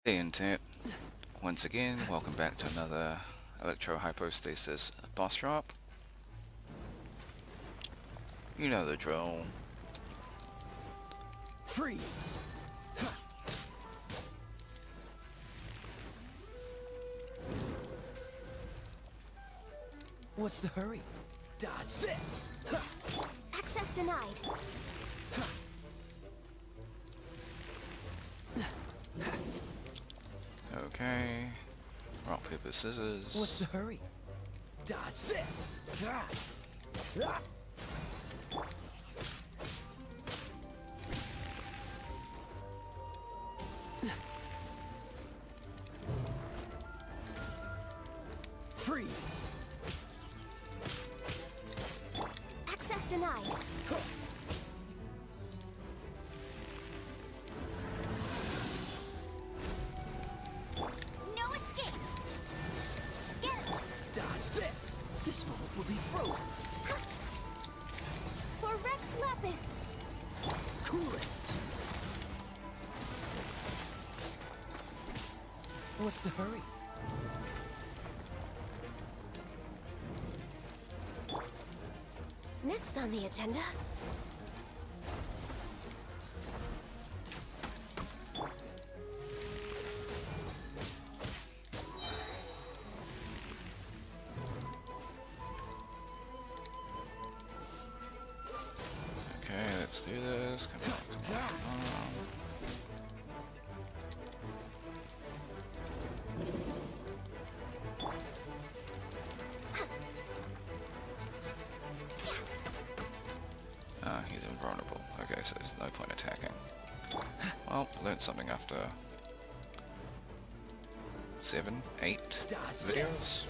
Hey Intent, once again, welcome back to another Electro Hypostasis boss drop. You know the drill. Freeze! What's the hurry? Dodge this! Access denied. Okay. Rock, paper, scissors. What's the hurry? Dodge this! Freeze! Access denied. No escape. Get him. Dodge this! This moment will be frozen! For Rex Lapis. Cool it! What's the hurry? Next on the agenda. Okay, let's do this. Come on, come on, come on. Ah, he's invulnerable. Okay, so there's no point attacking. Well, learned something after 7, 8 Dodge videos.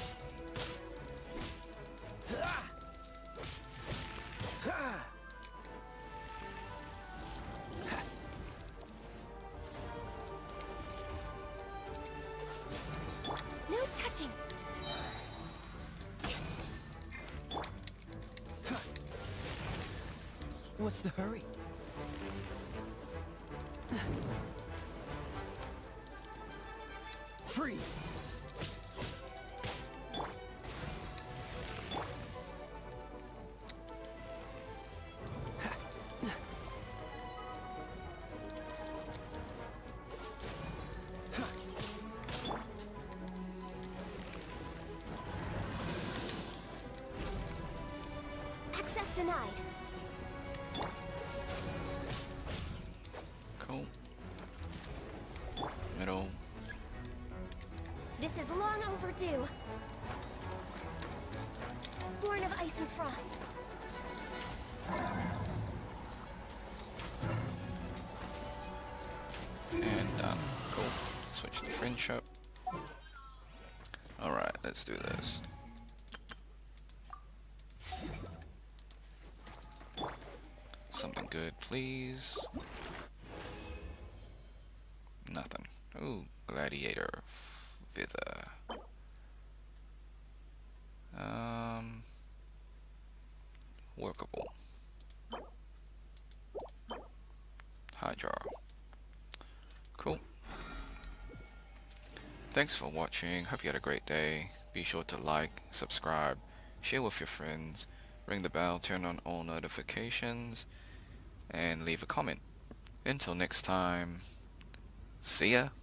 No touching. What's the hurry? Freeze! Access denied. Cool. Middle. This is long overdue. Born of ice and frost. And done. Cool. Switch to friendship. Alright, let's do this. Something good, please. Nothing. Ooh, gladiator. Vither. Workable. Hydra. Cool. Thanks for watching. Hope you had a great day. Be sure to like, subscribe, share with your friends, ring the bell, turn on all notifications, and leave a comment. Until next time, see ya.